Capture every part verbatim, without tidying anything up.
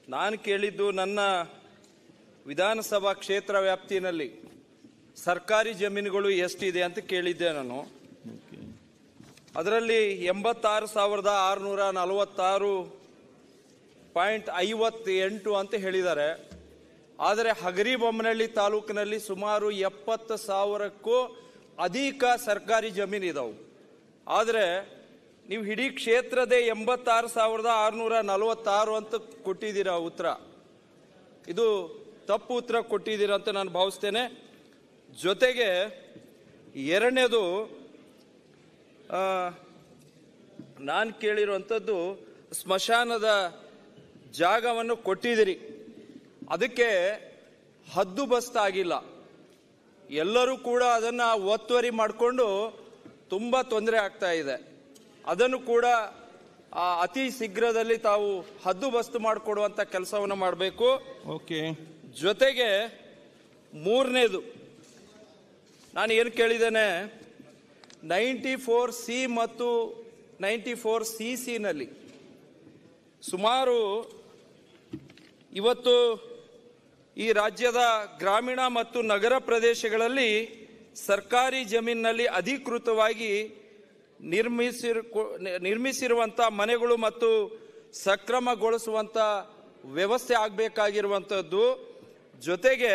ನಾನು ಕೇಳಿದ್ದು ನನ್ನ ವಿಧಾನಸಭಾ ಕ್ಷೇತ್ರ ವ್ಯಾಪ್ತಿನಲ್ಲಿ ಸರ್ಕಾರಿ ಜಮೀನುಗಳು ಎಷ್ಟಿದೆ ಅಂತ ಕೇಳಿದ್ದೆ ನಾನು. ಅದರಲ್ಲಿ ಎಂಬತ್ತಾರು ಸಾವಿರದ ಆರುನೂರ ನಲವತ್ತಾರು ಪಾಯಿಂಟ್ ಐವತ್ತೆಂಟು ಅಂತ ಹೇಳಿದ್ದಾರೆ. ಆದರೆ ಹಗರಿಬೊಮ್ಮನಹಳ್ಳಿ ತಾಲೂಕಿನಲ್ಲಿ ಸುಮಾರು ಎಪ್ಪತ್ತು ಸಾವಿರಕ್ಕೂ ಅಧಿಕ ಸರ್ಕಾರಿ ಜಮೀನು ಇದಾವೆ. ಆದರೆ ನೀವು ಇಡೀ ಕ್ಷೇತ್ರದೇ ಎಂಬತ್ತಾರು ಸಾವಿರದ ಆರುನೂರ ನಲವತ್ತಾರು ಅಂತ ಕೊಟ್ಟಿದ್ದೀರಾ ಉತ್ತರ. ಇದು ತಪ್ಪು ಉತ್ತರ ಕೊಟ್ಟಿದ್ದೀರಾ ಅಂತ ನಾನು ಭಾವಿಸ್ತೇನೆ. ಜೊತೆಗೆ ಎರಡನೇದು, ನಾನು ಕೇಳಿರುವಂಥದ್ದು ಸ್ಮಶಾನದ ಜಾಗವನ್ನು ಕೊಟ್ಟಿದ್ದೀರಿ, ಅದಕ್ಕೆ ಹದ್ದುಬಸ್ತಾಗಿಲ್ಲ. ಎಲ್ಲರೂ ಕೂಡ ಅದನ್ನು ಒತ್ತುವರಿ ಮಾಡಿಕೊಂಡು ತುಂಬ ತೊಂದರೆ ಆಗ್ತಾ ಇದೆ. ಅದನ್ನು ಕೂಡ ಅತಿ ಶೀಘ್ರದಲ್ಲಿ ತಾವು ಹದ್ದುಬಸ್ತು ಮಾಡಿಕೊಡುವಂಥ ಕೆಲಸವನ್ನು ಮಾಡಬೇಕು. ಓಕೆ. ಜೊತೆಗೆ ಮೂರನೇದು, ನಾನು ಏನು ಕೇಳಿದ್ದೇನೆ, ನೈಂಟಿ ಫೋರ್ ಸಿ ಮತ್ತು ನೈಂಟಿ ಫೋರ್ ಸಿ ಸಿನಲ್ಲಿ ಸುಮಾರು ಇವತ್ತು ಈ ರಾಜ್ಯದ ಗ್ರಾಮೀಣ ಮತ್ತು ನಗರ ಪ್ರದೇಶಗಳಲ್ಲಿ ಸರ್ಕಾರಿ ಜಮೀನಿನಲ್ಲಿ ಅಧಿಕೃತವಾಗಿ ನಿರ್ಮಿಸಿರು ನಿರ್ಮಿಸಿರುವಂಥ ಮನೆಗಳು ಮತ್ತು ಸಕ್ರಮಗೊಳಿಸುವಂಥ ವ್ಯವಸ್ಥೆ ಆಗಬೇಕಾಗಿರುವಂಥದ್ದು. ಜೊತೆಗೆ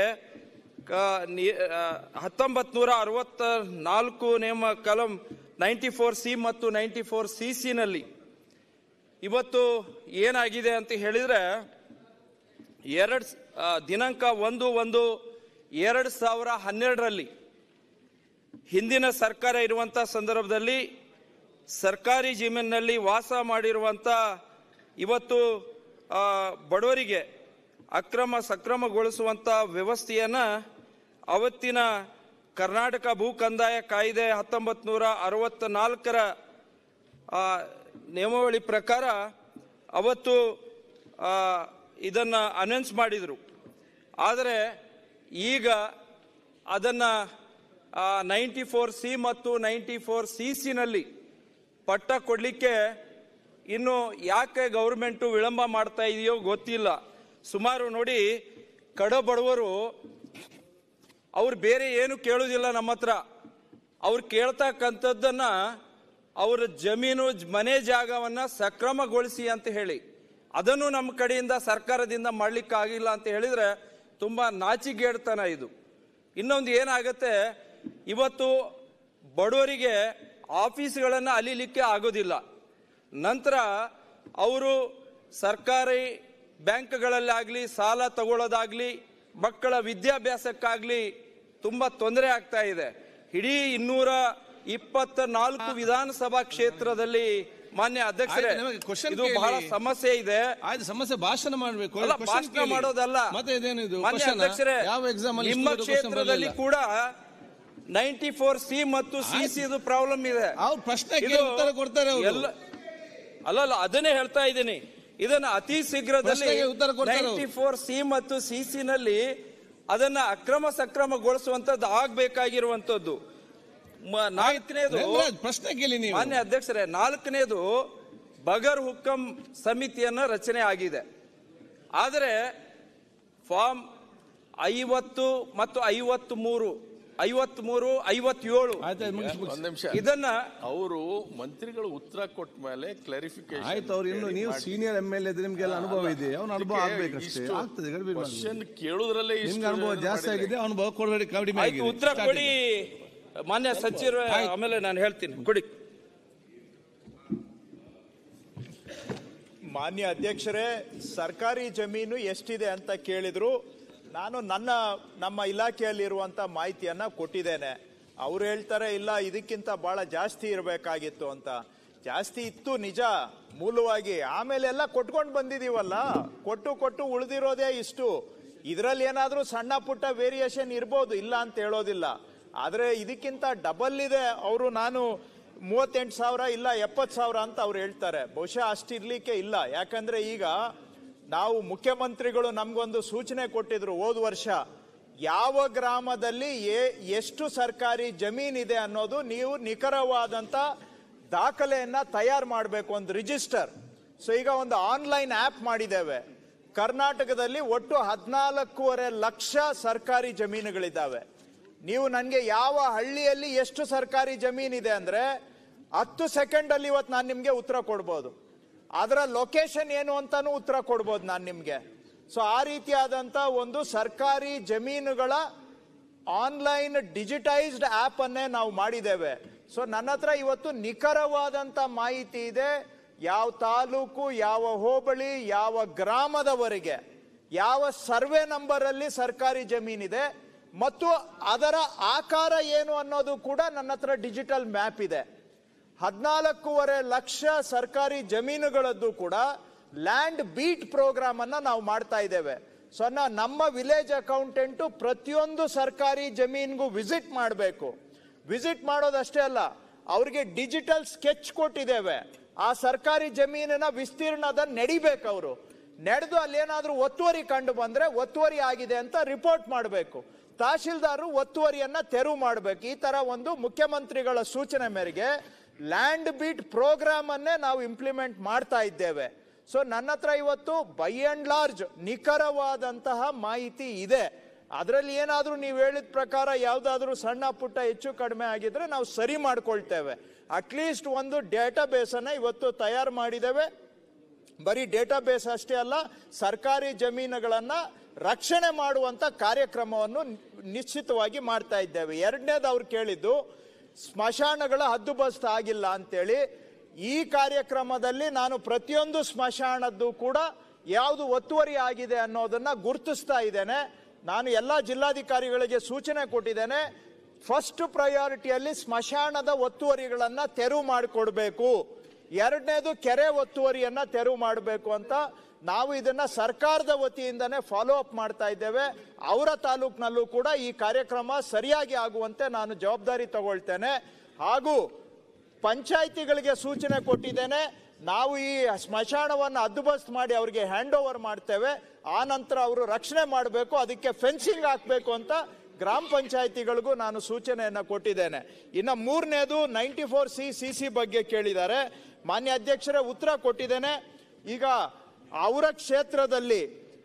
ಹತ್ತೊಂಬತ್ತು ನೂರ ಅರವತ್ತ ನಾಲ್ಕು ನೇಮ ಕಲಂ ನೈಂಟಿ ಫೋರ್ ಸಿ ಮತ್ತು ನೈಂಟಿ ಫೋರ್ ಸಿ ಸಿನಲ್ಲಿ ಇವತ್ತು ಏನಾಗಿದೆ ಅಂತ ಹೇಳಿದರೆ, ಎರಡು ದಿನಾಂಕ ಒಂದು ಒಂದು ಎರಡು ಸಾವಿರ ಹನ್ನೆರಡರಲ್ಲಿ ಹಿಂದಿನ ಸರ್ಕಾರ ಇರುವಂಥ ಸಂದರ್ಭದಲ್ಲಿ ಸರ್ಕಾರಿ ಜಮೀನಿನಲ್ಲಿ ವಾಸ ಮಾಡಿರುವಂಥ ಇವತ್ತು ಬಡವರಿಗೆ ಅಕ್ರಮ ಸಕ್ರಮಗೊಳಿಸುವಂಥ ವ್ಯವಸ್ಥೆಯನ್ನು ಅವತ್ತಿನ ಕರ್ನಾಟಕ ಭೂ ಕಂದಾಯ ಕಾಯ್ದೆ ಹತ್ತೊಂಬತ್ತು ನೂರ ಅರವತ್ತ ನಾಲ್ಕರ ನಿಯಮಾವಳಿ ಪ್ರಕಾರ ಅವತ್ತು ಇದನ್ನು ಅನೌನ್ಸ್ ಮಾಡಿದರು. ಆದರೆ ಈಗ ಅದನ್ನು ನೈಂಟಿ ಫೋರ್ ಸಿ ಮತ್ತು ನೈಂಟಿ ಫೋರ್ ಸಿ ಸಿನಲ್ಲಿ ಪಟ್ಟ ಕೊಡಲಿಕ್ಕೆ ಇನ್ನು ಯಾಕೆ ಗೌರ್ಮೆಂಟು ವಿಳಂಬ ಮಾಡ್ತಾ ಇದೆಯೋ ಗೊತ್ತಿಲ್ಲ. ಸುಮಾರು ನೋಡಿ, ಕಡ ಬಡವರು ಅವ್ರು ಬೇರೆ ಏನು ಕೇಳೋದಿಲ್ಲ ನಮ್ಮ ಹತ್ರ. ಅವ್ರು ಕೇಳ್ತಕ್ಕಂಥದ್ದನ್ನ ಅವ್ರ ಜಮೀನು ಮನೆ ಜಾಗವನ್ನು ಸಕ್ರಮಗೊಳಿಸಿ ಅಂತ ಹೇಳಿ, ಅದನ್ನು ನಮ್ಮ ಕಡೆಯಿಂದ ಸರ್ಕಾರದಿಂದ ಮಾಡಲಿಕ್ಕಾಗಿಲ್ಲ ಅಂತ ಹೇಳಿದರೆ ತುಂಬ ನಾಚಿಗೇಡ್ತನ ಇದು. ಇನ್ನೊಂದು ಏನಾಗುತ್ತೆ, ಇವತ್ತು ಬಡವರಿಗೆ ಆಫೀಸ್ಗಳನ್ನು ಅಲಿಲಿಕ್ಕೆ ಆಗೋದಿಲ್ಲ. ನಂತರ ಅವರು ಸರ್ಕಾರಿ ಬ್ಯಾಂಕ್ಗಳಲ್ಲಾಗಲಿ ಸಾಲ ತಗೊಳ್ಳೋದಾಗಲಿ ಮಕ್ಕಳ ವಿದ್ಯಾಭ್ಯಾಸಕ್ಕಾಗಲಿ ತುಂಬ ತೊಂದರೆ ಆಗ್ತಾ ಇದೆ. ಇಡೀ ಇನ್ನೂರ ಇಪ್ಪತ್ತ ನಾಲ್ಕು ವಿಧಾನಸಭಾ ಕ್ಷೇತ್ರದಲ್ಲಿ ಮಾನ್ಯ ಅಧ್ಯಕ್ಷರೇ ಇದು ಬಹಳ ಸಮಸ್ಯೆ ಇದೆ. ಸಮಸ್ಯೆ ಭಾಷಣ ಮಾಡಬೇಕು, ಭಾಷಣ ಮಾಡೋದಲ್ಲ. ಮಾನ್ಯ ಅಧ್ಯಕ್ಷರೇ, ನಿಮ್ಮ ಕ್ಷೇತ್ರದಲ್ಲಿ ಕೂಡ ನೈಂಟಿ ಫೋರ್ ಸಿ ಮತ್ತು ಸಿ ಸಿ ಪ್ರಾಬ್ಲಮ್ ಇದೆ. ಅಲ್ಲಲ್ಲ, ಅದನ್ನೇ ಹೇಳ್ತಾ ಇದ್ದೀನಿ. ಇದನ್ನ ಅತಿ ಶೀಘ್ರದಲ್ಲಿ ನೈಂಟಿ ಫೋರ್ ಸಿ ಮತ್ತು ಸಿ ಸಿ ನಲ್ಲಿ ಅದನ್ನ ಅಕ್ರಮ ಸಕ್ರಮಗೊಳಿಸುವಂತದ್ದು ಆಗ್ಬೇಕಾಗಿರುವಂತದ್ದು. ನಾಲ್ಕನೇದು ಪ್ರಶ್ನೆ ಕೇಳಿ ನೀವು ಮಾನ್ಯ ಅಧ್ಯಕ್ಷರೇ, ನಾಲ್ಕನೇದು ಬಗರ್ ಹುಕ್ಕಂ ಸಮಿತಿಯನ್ನ ರಚನೆ ಆಗಿದೆ. ಆದರೆ ಫಾರ್ಮ್ ಐವತ್ತು ಮತ್ತು ಐವತ್ ಮೂರು ಐವತ್ ಮೂರು ಐವತ್ತೇಳು ಇದನ್ನ ಅವರು ಮಂತ್ರಿಗಳು ಉತ್ತರ ಕೊಟ್ಟ ಮೇಲೆ ಕ್ಲಾರಿಫಿಕೇಶನ್ ಆಯ್ತು. ಅವ್ರು ಇನ್ನು ನೀವು ಸೀನಿಯರ್ ಎಂ ಎಲ್ ಎ, ನಿಮ್ಗೆಲ್ಲ ಅನುಭವ ಇದೆ, ಅವ್ನ ಅನುಭವ ಆಗ್ಬೇಕಷ್ಟೇ. ಆಗ್ತದೆ, ಕ್ವಶನ್ ಕೇಳುದ್ರಲ್ಲೇ ನಿಮ್ಗೆ ಅನುಭವ ಜಾಸ್ತಿ ಆಗಿದೆ, ಅನುಭವ ಕೊಡಬೇಡಿ, ಕಡಿಮೆ ಆಗಿದೆ. ಉತ್ತರ ಕೊಡಿ ಮಾನ್ಯ ಸಚಿವರು, ಆಮೇಲೆ ನಾನು ಹೇಳ್ತೀನಿ. ಕೊಡಿ. ಮಾನ್ಯ ಅಧ್ಯಕ್ಷರೇ, ಸರ್ಕಾರಿ ಜಮೀನು ಎಷ್ಟಿದೆ ಅಂತ ಕೇಳಿದ್ರು. ನಾನು ನನ್ನ ನಮ್ಮ ಇಲಾಖೆಯಲ್ಲಿರುವಂಥ ಮಾಹಿತಿಯನ್ನು ಕೊಟ್ಟಿದ್ದೇನೆ. ಅವ್ರು ಹೇಳ್ತಾರೆ ಇಲ್ಲ ಇದಕ್ಕಿಂತ ಭಾಳ ಜಾಸ್ತಿ ಇರಬೇಕಾಗಿತ್ತು ಅಂತ. ಜಾಸ್ತಿ ಇತ್ತು ನಿಜ ಮೂಲವಾಗಿ, ಆಮೇಲೆ ಎಲ್ಲ ಕೊಟ್ಕೊಂಡು ಬಂದಿದ್ದೀವಲ್ಲ, ಕೊಟ್ಟು ಕೊಟ್ಟು ಉಳಿದಿರೋದೇ ಇಷ್ಟು. ಇದರಲ್ಲಿ ಏನಾದರೂ ಸಣ್ಣ ಪುಟ್ಟ ವೇರಿಯೇಷನ್ ಇರ್ಬೋದು, ಇಲ್ಲ ಅಂತ ಹೇಳೋದಿಲ್ಲ. ಆದರೆ ಇದಕ್ಕಿಂತ ಡಬಲ್ ಇದೆ. ಅವರು ನಾನು ಮೂವತ್ತೆಂಟು ಸಾವಿರ ಇಲ್ಲ ಎಪ್ಪತ್ತು ಸಾವಿರ ಅಂತ ಅವ್ರು ಹೇಳ್ತಾರೆ. ಬಹುಶಃ ಅಷ್ಟಿರ್ಲಿಕ್ಕೆ ಇಲ್ಲ. ಯಾಕಂದ್ರೆ ಈಗ ನಾವು ಮುಖ್ಯಮಂತ್ರಿಗಳು ನಮಗೊಂದು ಸೂಚನೆ ಕೊಟ್ಟಿದ್ರು ಹೋದ ವರ್ಷ, ಯಾವ ಗ್ರಾಮದಲ್ಲಿ ಎಷ್ಟು ಸರ್ಕಾರಿ ಜಮೀನಿದೆ ಅನ್ನೋದು ನೀವು ನಿಖರವಾದಂಥ ದಾಖಲೆಯನ್ನ ತಯಾರು ಮಾಡಬೇಕು, ಒಂದು ರಿಜಿಸ್ಟರ್. ಸೊ ಈಗ ಒಂದು ಆನ್ಲೈನ್ ಆ್ಯಪ್ ಮಾಡಿದ್ದೇವೆ. ಕರ್ನಾಟಕದಲ್ಲಿ ಒಟ್ಟು ಹದಿನಾಲ್ಕೂವರೆ ಲಕ್ಷ ಸರ್ಕಾರಿ ಜಮೀನುಗಳಿದ್ದಾವೆ. ನೀವು ನನಗೆ ಯಾವ ಹಳ್ಳಿಯಲ್ಲಿ ಎಷ್ಟು ಸರ್ಕಾರಿ ಜಮೀನಿದೆ ಅಂದ್ರೆ ಹತ್ತು ಸೆಕೆಂಡ್ ಅಲ್ಲಿ ಇವತ್ತು ನಾನು ನಿಮ್ಗೆ ಉತ್ತರ ಕೊಡ್ಬೋದು. ಅದರ ಲೊಕೇಶನ್ ಏನು ಅಂತಾನು ಉತ್ತರ ಕೊಡ್ಬೋದು ನಾನು ನಿಮ್ಗೆ. ಸೊ ಆ ರೀತಿಯಾದಂತ ಒಂದು ಸರ್ಕಾರಿ ಜಮೀನುಗಳ ಆನ್ಲೈನ್ ಡಿಜಿಟೈಸ್ಡ್ ಆಪ್ ಅನ್ನೇ ನಾವು ಮಾಡಿದ್ದೇವೆ. ಸೊ ನನ್ನ ಹತ್ರ ಇವತ್ತು ನಿಖರವಾದಂತ ಮಾಹಿತಿ ಇದೆ. ಯಾವ ತಾಲೂಕು, ಯಾವ ಹೋಬಳಿ, ಯಾವ ಗ್ರಾಮದವರೆಗೆ, ಯಾವ ಸರ್ವೆ ನಂಬರ್ ಅಲ್ಲಿ ಸರ್ಕಾರಿ ಜಮೀನಿದೆ ಮತ್ತು ಅದರ ಆಕಾರ ಏನು ಅನ್ನೋದು ಕೂಡ ನನ್ನ ಹತ್ರ ಡಿಜಿಟಲ್ ಮ್ಯಾಪ್ ಇದೆ. ಹದಿನಾಲ್ಕೂವರೆ ಲಕ್ಷ ಸರ್ಕಾರಿ ಜಮೀನುಗಳದ್ದು ಕೂಡ ಲ್ಯಾಂಡ್ ಬೀಟ್ ಪ್ರೋಗ್ರಾಮ್ ಅನ್ನ ನಾವು ಮಾಡ್ತಾ ಇದ್ದೇವೆ. ಸೊ ನಮ್ಮ ವಿಲೇಜ್ ಅಕೌಂಟೆಂಟು ಪ್ರತಿಯೊಂದು ಸರ್ಕಾರಿ ಜಮೀನ್ಗೂ ವಿಸಿಟ್ ಮಾಡಬೇಕು. ವಿಸಿಟ್ ಮಾಡೋದಷ್ಟೇ ಅಲ್ಲ, ಅವ್ರಿಗೆ ಡಿಜಿಟಲ್ ಸ್ಕೆಚ್ ಕೊಟ್ಟಿದ್ದೇವೆ. ಆ ಸರ್ಕಾರಿ ಜಮೀನಿನ ವಿಸ್ತೀರ್ಣದ ನಡಿಬೇಕು. ಅವರು ನಡೆದು ಅಲ್ಲೇನಾದ್ರೂ ಒತ್ತುವರಿ ಕಂಡು ಬಂದ್ರೆ ಒತ್ತುವರಿ ಆಗಿದೆ ಅಂತ ರಿಪೋರ್ಟ್ ಮಾಡಬೇಕು. ತಹಶೀಲ್ದಾರರು ಒತ್ತುವರಿಯನ್ನ ತೆರವು ಮಾಡಬೇಕು. ಈ ತರ ಒಂದು ಮುಖ್ಯಮಂತ್ರಿಗಳ ಸೂಚನೆ ಮೇರೆಗೆ ಲ್ಯಾಂಡ್ ಬೀಟ್ ಪ್ರೋಗ್ರಾಮ್ ಅನ್ನೇ ನಾವು ಇಂಪ್ಲಿಮೆಂಟ್ ಮಾಡ್ತಾ ಇದ್ದೇವೆ. ಸೊ ನನ್ನ ಹತ್ರ ಇವತ್ತು ಬೈ ಅಂಡ್ ಲಾರ್ಜ್ ನಿಖರವಾದಂತಹ ಮಾಹಿತಿ ಇದೆ. ಅದರಲ್ಲಿ ಏನಾದ್ರೂ ನೀವು ಹೇಳಿದ ಪ್ರಕಾರ ಯಾವ್ದಾದ್ರೂ ಸಣ್ಣ ಪುಟ್ಟ ಹೆಚ್ಚು ಕಡಿಮೆ ಆಗಿದ್ರೆ ನಾವು ಸರಿ ಮಾಡ್ಕೊಳ್ತೇವೆ. ಅಟ್ಲೀಸ್ಟ್ ಒಂದು ಡೇಟಾ ಬೇಸ್ ಅನ್ನ ಇವತ್ತು ತಯಾರು ಮಾಡಿದ್ದೇವೆ. ಬರೀ ಡೇಟಾ ಬೇಸ್ ಅಷ್ಟೇ ಅಲ್ಲ, ಸರ್ಕಾರಿ ಜಮೀನುಗಳನ್ನ ರಕ್ಷಣೆ ಮಾಡುವಂತ ಕಾರ್ಯಕ್ರಮವನ್ನು ನಿಶ್ಚಿತವಾಗಿ ಮಾಡ್ತಾ ಇದ್ದೇವೆ. ಎರಡನೇದು ಅವ್ರು ಕೇಳಿದ್ದು ಸ್ಮಶಾನಗಳ ಹದ್ದುಬಸ್ತು ಆಗಿಲ್ಲ ಅಂತೇಳಿ. ಈ ಕಾರ್ಯಕ್ರಮದಲ್ಲಿ ನಾನು ಪ್ರತಿಯೊಂದು ಸ್ಮಶಾನದ್ದು ಕೂಡ ಯಾವುದು ಒತ್ತುವರಿ ಆಗಿದೆ ಅನ್ನೋದನ್ನ ಗುರುತಿಸ್ತಾ ಇದ್ದೇನೆ. ನಾನು ಎಲ್ಲ ಜಿಲ್ಲಾಧಿಕಾರಿಗಳಿಗೆ ಸೂಚನೆ ಕೊಟ್ಟಿದ್ದೇನೆ. ಫಸ್ಟ್ ಪ್ರಯಾರಿಟಿಯಲ್ಲಿ ಸ್ಮಶಾನದ ಒತ್ತುವರಿಗಳನ್ನ ತೆರವು ಮಾಡಿಕೊಡ್ಬೇಕು. ಎರಡನೇದು ಕೆರೆ ಒತ್ತುವರಿಯನ್ನ ತೆರವು ಮಾಡಬೇಕು ಅಂತ ನಾವು ಇದನ್ನ ಸರ್ಕಾರದ ವತಿಯಿಂದನೇ ಫಾಲೋ ಅಪ್ ಮಾಡ್ತಾ ಇದ್ದೇವೆ. ಅವರ ತಾಲೂಕಿನಲ್ಲೂ ಕೂಡ ಈ ಕಾರ್ಯಕ್ರಮ ಸರಿಯಾಗಿ ಆಗುವಂತೆ ನಾನು ಜವಾಬ್ದಾರಿ ತಗೊಳ್ತೇನೆ. ಹಾಗೂ ಪಂಚಾಯಿತಿಗಳಿಗೆ ಸೂಚನೆ ಕೊಟ್ಟಿದ್ದೇನೆ. ನಾವು ಈ ಸ್ಮಶಾನವನ್ನು ಹದ್ದುಬಸ್ತು ಮಾಡಿ ಅವರಿಗೆ ಹ್ಯಾಂಡ್ ಓವರ್ ಮಾಡ್ತೇವೆ. ಆ ನಂತರ ಅವರು ರಕ್ಷಣೆ ಮಾಡಬೇಕು, ಅದಕ್ಕೆ ಫೆನ್ಸಿಂಗ್ ಹಾಕಬೇಕು ಅಂತ ಗ್ರಾಮ ಪಂಚಾಯಿತಿಗಳಿಗೂ ನಾನು ಸೂಚನೆಯನ್ನ ಕೊಟ್ಟಿದ್ದೇನೆ. ಇನ್ನು ಮೂರನೇದು ninety four C C C ಬಗ್ಗೆ ಕೇಳಿದ್ದಾರೆ. ಮಾನ್ಯ ಅಧ್ಯಕ್ಷರೇ, ಉತ್ತರ ಕೊಟ್ಟಿದ್ದೇನೆ. ಈಗ ಅವರ ಕ್ಷೇತ್ರದಲ್ಲಿ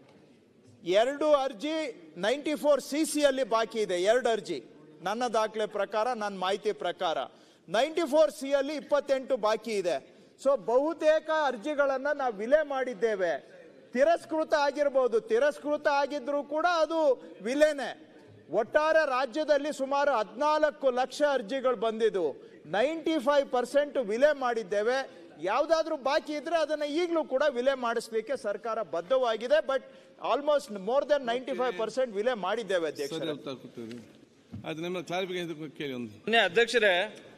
ಎರಡು ಅರ್ಜಿ ನೈಂಟಿ ಫೋರ್ ಸಿ ಸಿ ಅಲ್ಲಿ ಬಾಕಿ ಇದೆ. ಎರಡು ಅರ್ಜಿ ನನ್ನ ದಾಖಲೆ ಪ್ರಕಾರ, ನನ್ನ ಮಾಹಿತಿ ಪ್ರಕಾರ. ನೈಂಟಿ ಫೋರ್ ಸಿ ಅಲ್ಲಿ ಇಪ್ಪತ್ತೆಂಟು ಬಾಕಿ ಇದೆ. ಸೊ ಬಹುತೇಕ ಅರ್ಜಿಗಳನ್ನ ನಾವು ವಿಲೆ ಮಾಡಿದ್ದೇವೆ. ತಿರಸ್ಕೃತ ಆಗಿರ್ಬೋದು, ತಿರಸ್ಕೃತ ಆಗಿದ್ರು ಕೂಡ ಅದು ವಿಲೆನೆ. ಒಟ್ಟಾರೆ ರಾಜ್ಯದಲ್ಲಿ ಸುಮಾರು ಹದಿನಾಲ್ಕು ಲಕ್ಷ ಅರ್ಜಿಗಳು ಬಂದಿದ್ದು, ನೈಂಟಿ ಫೈವ್ ಪರ್ಸೆಂಟ್ ವಿಲೆ ಮಾಡಿದ್ದೇವೆ. ಯಾವ್ದಾದ್ರು ಬಾಕಿ ಇದ್ರೆ ಅದನ್ನ ಈಗಲೂ ಕೂಡ ವಿಲೆ ಮಾಡಿಸ್ಲಿಕ್ಕೆ ಸರ್ಕಾರ ಬದ್ಧವಾಗಿದೆ. But almost more than ninety five percent ವಿಲೆ ಮಾಡಿದ್ದೇವೆ ಅಧ್ಯಕ್ಷರೇ. ಅಧ್ಯಕ್ಷರೇ,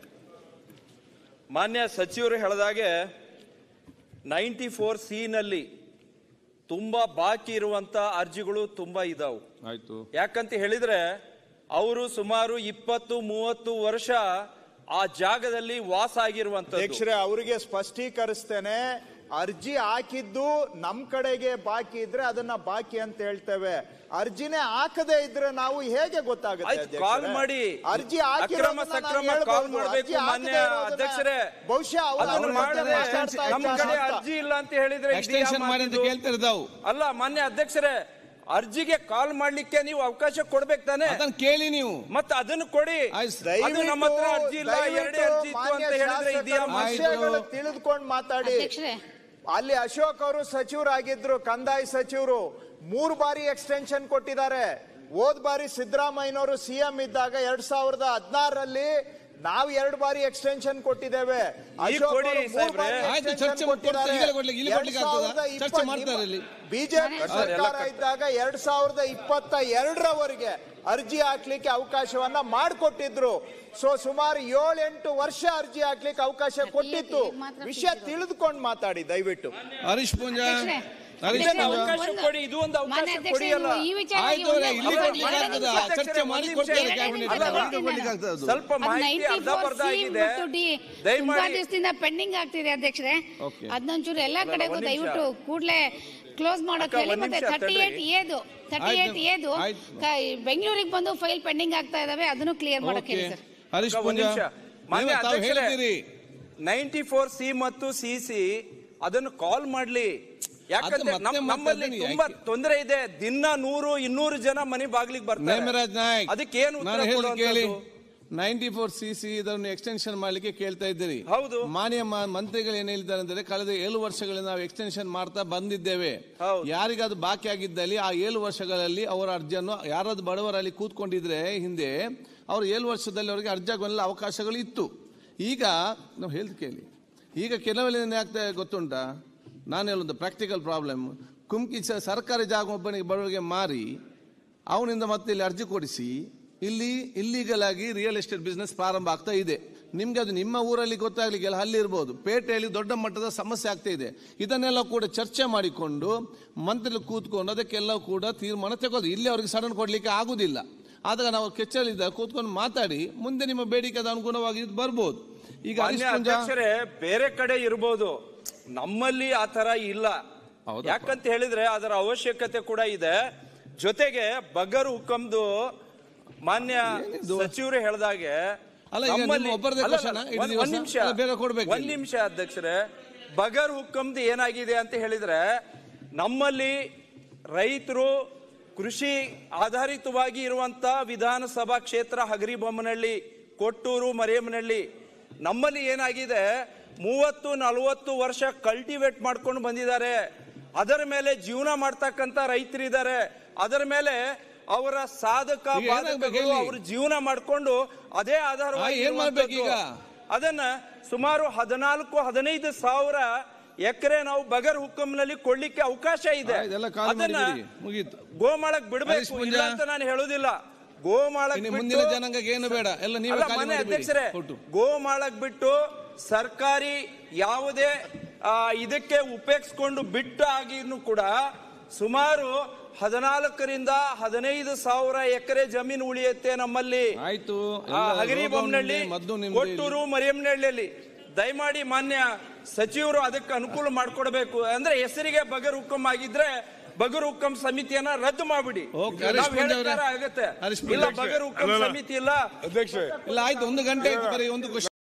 ಮಾನ್ಯ ಸಚಿವರು ಹೇಳಿದಾಗೆ ನೈಂಟಿ ಫೋರ್ ಸಿ ನಲ್ಲಿ ತುಂಬಾ ಬಾಕಿ ಇರುವಂತ ಅರ್ಜಿಗಳು ತುಂಬಾ ಇದಾವು. ಆಯ್ತು. ಯಾಕಂತ ಹೇಳಿದ್ರೆ ಅವರು ಸುಮಾರು ಇಪ್ಪತ್ತು ಮೂವತ್ತು ವರ್ಷ ಆ ಜಾಗದಲ್ಲಿ ವಾಸ ಆಗಿರುವಂತ. ಅಧ್ಯಕ್ಷರೇ, ಅವರಿಗೆ ಸ್ಪಷ್ಟೀಕರಿಸ್ತೇನೆ. ಅರ್ಜಿ ಹಾಕಿದ್ದು ನಮ್ ಕಡೆಗೆ ಬಾಕಿ ಇದ್ರೆ ಅದನ್ನ ಬಾಕಿ ಅಂತ ಹೇಳ್ತೇವೆ. ಅರ್ಜಿನೇ ಹಾಕದೇ ಇದ್ರೆ ನಾವು ಹೇಗೆ ಗೊತ್ತಾಗುತ್ತೆ? ಕಾಲ್ ಮಾಡಿ ಅರ್ಜಿ ಅಕ್ರಮ ಸಕ್ರಮ ಕಾಲ್ ಮಾಡಬೇಕು. ಮಾನ್ಯ ಅಧ್ಯಕ್ಷರೇ, ಬಹುಶಃ ನಮ್ಮ ಕಡೆ ಅರ್ಜಿ ಇಲ್ಲ ಅಂತ ಹೇಳಿದ್ರೆ ಅಲ್ಲ. ಮಾನ್ಯ ಅಧ್ಯಕ್ಷರೇ, ಅರ್ಜಿಗೆ ಕಾಲ್ ಮಾಡ್ಲಿಕ್ಕೆ ನೀವು ಅವಕಾಶ ಕೊಡ್ಬೇಕು ತಾನೆ? ಅದನ್ನ ಕೇಳಿ ನೀವು, ಮತ್ತೆ ಅದನ್ನು ಕೊಡಿ. ಅದು ನಮ್ಮ ಹತ್ರ ಅರ್ಜಿ ಇಲ್ಲ, ಎರಡೇ ಅರ್ಜಿ ಇತ್ತು ಅಂತ ಹೇಳಿದ್ರೆ ಇದೆಯಾ? ತಿಳಿದುಕೊಂಡು ಮಾತಾಡಿ. ಅಲ್ಲಿ ಅಶೋಕ್ ಅವರು ಸಚಿವರಾಗಿದ್ರು, ಕಂದಾಯ ಸಚಿವರು. ಮೂರು ಬಾರಿ ಎಕ್ಸ್ಟೆನ್ಷನ್ ಕೊಟ್ಟಿದ್ದಾರೆ. ಹೋದ್ ಬಾರಿ ಸಿದ್ದರಾಮಯ್ಯನವರು ಸಿಎಂ ಇದ್ದಾಗ ಎರಡ್ ಸಾವಿರದ ಹದಿನಾರರಲ್ಲಿ ನಾವು ಎರಡು ಬಾರಿ ಎಕ್ಸ್ಟೆನ್ಷನ್ ಕೊಟ್ಟಿದ್ದೇವೆ. ಬಿಜೆಪಿ ಸರ್ಕಾರ ಇದ್ದಾಗ ಎರಡ್ ಸಾವಿರದ ಇಪ್ಪತ್ತ ಎರಡರವರೆಗೆ ಅರ್ಜಿ ಹಾಕ್ಲಿಕ್ಕೆ ಅವಕಾಶವನ್ನ ಮಾಡಿಕೊಟ್ಟಿದ್ರು. ಸೊ ಸುಮಾರು ಏಳು ಎಂಟು ವರ್ಷ ಅರ್ಜಿ ಹಾಕ್ಲಿಕ್ಕೆ ಅವಕಾಶ ಕೊಟ್ಟಿತ್ತು. ವಿಷಯ ತಿಳಿದುಕೊಂಡು ಮಾತಾಡಿ ದಯವಿಟ್ಟು. ಹರೀಶ್ ಪೂಂಜಾ, ಅವಕಾಶ ಕೊಡಿ, ಇದು ಒಂದು ಅವಕಾಶ ಕೊಡಿಯಲ್ಲ. ಸ್ವಲ್ಪ ಮಾಹಿತಿ ಅರ್ಧ ಬರ್ಧ ಆಗಿದೆ, ದಯಮಾಡಿ ಪೆಂಡಿಂಗ್ ಆಗ್ತಿದೆ ಅಧ್ಯಕ್ಷರೇ. ಅದನ್ನೊಂಚೂರು ಎಲ್ಲಾ ಕಡೆಗೂ ದಯವಿಟ್ಟು ಕೂಡಲೇ ಕ್ಲೋಸ್ ಮಾಡೋಕೆ ಹೇಳಿ. ಮತ್ತೆ ತರ್ಟಿ ಏಟ್ ಏದು ತರ್ಟಿ ಏಟ್ ಏದು ಬೆಂಗಳೂರಿಗೆ ಬಂದು ಫೈಲ್ ಪೆಂಡಿಂಗ್ ಆಗ್ತಾ ಇದಾವೆ, ಅದನ್ನು ಕ್ಲಿಯರ್ ಮಾಡೋಕೆ ಹೇಳಿ sir. Harish Poonja, ninety four C ಮತ್ತು ಸಿ ಸಿ ಅದನ್ನು ಕಾಲ್ ಮಾಡ್ಲಿ. ಯಾಕಂದ್ರೆ ನಮ್ಮಲ್ಲಿ ತುಂಬಾ ತೊಂದರೆ ಇದೆ. ದಿನ ನೂರು ಇನ್ನೂರು ಜನ ಮನೆ ಬಾಗ್ಲಿಗೆ ಬರ್ತಾರೆ. ಅದಕ್ಕೆ ಏನು ಉತ್ತರ ಕೊಡುವಂತದ್ದು? ನೈಂಟಿ ಫೋರ್ ಸಿ ಸಿ ಇದನ್ನು ಎಕ್ಸ್ಟೆನ್ಷನ್ ಮಾಡ್ಲಿಕ್ಕೆ ಕೇಳ್ತಾ ಇದ್ದೀರಿ. ಹೌದು. ಮಾನ್ಯ ಮಂತ್ರಿಗಳು ಏನ್ ಹೇಳ್ತಾರೆ ಅಂದ್ರೆ ಕಳೆದ ಏಳು ವರ್ಷಗಳಿಂದ ನಾವು ಎಕ್ಸ್ಟೆನ್ಷನ್ ಮಾಡ್ತಾ ಬಂದಿದ್ದೇವೆ. ಯಾರಿಗಾದ್ರು ಬಾಕಿ ಆಗಿದ್ದಲ್ಲಿ ಆ ಏಳು ವರ್ಷಗಳಲ್ಲಿ ಅವರ ಅರ್ಜಿಯನ್ನು ಯಾರಾದ್ರು ಬಡವರಲ್ಲಿ ಕೂತ್ಕೊಂಡಿದ್ರೆ ಹಿಂದೆ ಅವ್ರು ಏಳು ವರ್ಷದಲ್ಲಿ ಅವರಿಗೆ ಅರ್ಜಿ ಆಗುವ ಅವಕಾಶಗಳು ಇತ್ತು. ಈಗ ನಾವು ಹೇಳ್ದು ಕೇಳಿ, ಈಗ ಕೆಲವೆಲ್ಲ ಏನಾಗ್ತಾ ಗೊತ್ತುಂಟಾ? ನಾನು ಹೇಳೋದು ಪ್ರಾಕ್ಟಿಕಲ್ ಪ್ರಾಬ್ಲಮ್. ಕುಮ್ಕಿ ಸರ್ಕಾರಿ ಜಾಗ ಒಬ್ಬನಿಗೆ ಬಡವರಿಗೆ ಮಾರಿ ಅವನಿಂದ ಮತ್ತೆ ಇಲ್ಲಿ ಅರ್ಜಿ ಕೊಡಿಸಿ ಇಲ್ಲಿ ಇಲ್ಲಿಗಲ್ ಆಗಿ ರಿಯಲ್ ಎಸ್ಟೇಟ್ ಬಿಸ್ನೆಸ್ ಪ್ರಾರಂಭ ಆಗ್ತಾ ಇದೆ. ನಿಮ್ಗೆ ಅದು ನಿಮ್ಮ ಊರಲ್ಲಿ ಗೊತ್ತಾಗ್ಲಿಕ್ಕೆಲ್ಲ ಅಲ್ಲಿ ಇರ್ಬೋದು, ಪೇಟೆಯಲ್ಲಿ ದೊಡ್ಡ ಮಟ್ಟದ ಸಮಸ್ಯೆ ಆಗ್ತಾ ಇದೆ. ಇದನ್ನೆಲ್ಲ ಕೂಡ ಚರ್ಚೆ ಮಾಡಿಕೊಂಡು ಮಂತ್ರಿ ಕೂತ್ಕೊಂಡು ಅದಕ್ಕೆಲ್ಲ ಕೂಡ ತೀರ್ಮಾನ ತಗೊಳ್ಳಿ. ಇಲ್ಲಿ ಅವ್ರಿಗೆ ಸಡನ್ ಕೊಡ್ಲಿಕ್ಕೆ ಆಗುದಿಲ್ಲ. ಆದಾಗ ನಾವು ಕೆಚ್ಚಲಿದ್ದ ಕೂತ್ಕೊಂಡು ಮಾತಾಡಿ ಮುಂದೆ ನಿಮ್ಮ ಬೇಡಿಕೆದ ಅನುಗುಣವಾಗಿ ಬರ್ಬೋದು. ಈಗ ಅಧ್ಯಕ್ಷರೇ ಬೇರೆ ಕಡೆ ಇರ್ಬೋದು, ನಮ್ಮಲ್ಲಿ ಆ ತರ ಇಲ್ಲ. ಯಾಕಂತ ಹೇಳಿದ್ರೆ ಅದರ ಅವಶ್ಯಕತೆ ಕೂಡ ಇದೆ. ಜೊತೆಗೆ ಬಗರ್ ಹುಕಮ್ದು ಮಾನ್ಯ ಸಚಿವರು ಹೇಳಿದಾಗೆ ಒಂದ್ ನಿಮಿಷ ಒಂದ್ ನಿಮಿಷ ಅಧ್ಯಕ್ಷರೇ, ಬಗರ್ ಹುಕಮ್ದು ಏನಾಗಿದೆ ಅಂತ ಹೇಳಿದ್ರೆ ನಮ್ಮಲ್ಲಿ ರೈತರು ಕೃಷಿ ಆಧಾರಿತವಾಗಿ ಇರುವಂತ ವಿಧಾನಸಭಾ ಕ್ಷೇತ್ರ ಹಗರಿಬೊಮ್ಮನಹಳ್ಳಿ, ಕೊಟ್ಟೂರು, ಮರೇಮನಹಳ್ಳಿ. ನಮ್ಮಲ್ಲಿ ಏನಾಗಿದೆ, ಮೂವತ್ತು ನಲವತ್ತು ವರ್ಷ ಕಲ್ಟಿವೇಟ್ ಮಾಡ್ಕೊಂಡು ಬಂದಿದ್ದಾರೆ. ಅದರ ಮೇಲೆ ಜೀವನ ಮಾಡ್ತಕ್ಕಂತ ರೈತರಿದ್ದಾರೆ. ಅದರ ಮೇಲೆ ಅವರ ಸಾಧಕ ಬಾಧಕಗಳು ಅವರು ಜೀವನ ಮಾಡಿಕೊಂಡು ಅದೇ ಆಧಾರವಾಗಿ ಅದನ್ನ ಸುಮಾರು ಹದಿನಾಲ್ಕು ಹದಿನೈದು ಸಾವಿರ ಎಕರೆ ನಾವು ಬಗರ್ ಹುಕಮ್ನಲ್ಲಿ ಕೊಡ್ಲಿಕ್ಕೆ ಅವಕಾಶ ಇದೆ. ಅದನ್ನ ಗೋಮಾಳಕ್ ಬಿಡಬೇಕು ಇಲ್ಲ ಅಂತ ನಾನು ಹೇಳುದಿಲ್ಲ. ಗೋಮಾಳಕ್ ಅಧ್ಯಕ್ಷರೇ, ಗೋಮಾಳಕ್ ಬಿಟ್ಟು ಸರ್ಕಾರಿ ಯಾವುದೇ ಇದಕ್ಕೆ ಉಪಯೋಗಿಸ್ಕೊಂಡು ಬಿಟ್ಟು ಆಗಿನೂ ಕೂಡ ಸುಮಾರು ಹದಿನಾಲ್ಕರಿಂದ ಹದಿನೈದು ಸಾವಿರ ಎಕರೆ ಜಮೀನು ಉಳಿಯುತ್ತೆ ನಮ್ಮಲ್ಲಿ. ಆಯ್ತು, ಹಗರಿಬೊಮ್ಮನಹಳ್ಳಿ, ಕೊಟ್ಟೂರು, ಮರಿಯಮ್ಮನಹಳ್ಳಿಯಲ್ಲಿ. ದಯಮಾಡಿ ಮಾನ್ಯ ಸಚಿವರು ಅದಕ್ಕೆ ಅನುಕೂಲ ಮಾಡಿಕೊಡ್ಬೇಕು. ಅಂದ್ರೆ ಹೆಸರಿಗೆ ಬಗರ್ ಹುಕಮ್ ಆಗಿದ್ರೆ ಬಗರ್ ಹುಕಮ್ ಸಮಿತಿಯನ್ನ ರದ್ದು ಮಾಡ್ಬಿಡಿ. ಆಗುತ್ತೆ ಇಲ್ಲ, ಬಗರ್ ಹುಕಮ್ ಸಮಿತಿ ಇಲ್ಲ. ಇಲ್ಲ, ಆಯ್ತು, ಒಂದು ಗಂಟೆ ಒಂದು